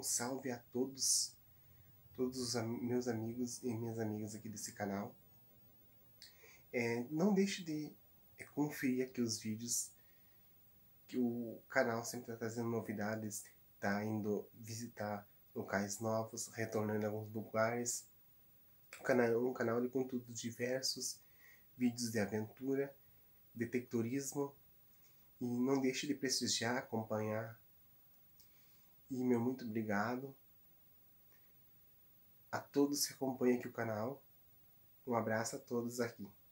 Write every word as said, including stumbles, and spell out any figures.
salve a todos, todos os am meus amigos e minhas amigas aqui desse canal. É, não deixe de é, conferir aqui os vídeos, que o canal sempre está trazendo novidades, está indo visitar locais novos, retornando a alguns lugares. O canal é um canal de conteúdos diversos, vídeos de aventura, detectorismo, e não deixe de prestigiar, acompanhar. E meu muito obrigado a todos que acompanham aqui o canal. Um abraço a todos aqui.